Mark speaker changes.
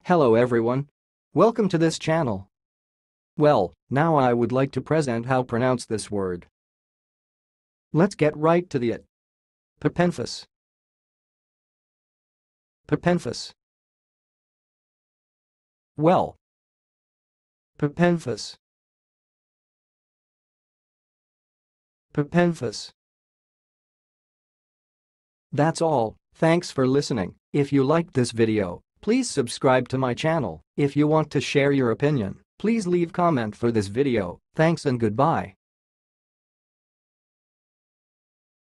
Speaker 1: Hello everyone. Welcome to this channel. Well, now I would like to present how pronounce this word. Let's get right to it. Papenfus. Papenfus. Well. Papenfus. Papenfus. That's all. Thanks for listening. If you liked this video, please subscribe to my channel. If you want to share your opinion, please leave comment for this video. Thanks and goodbye.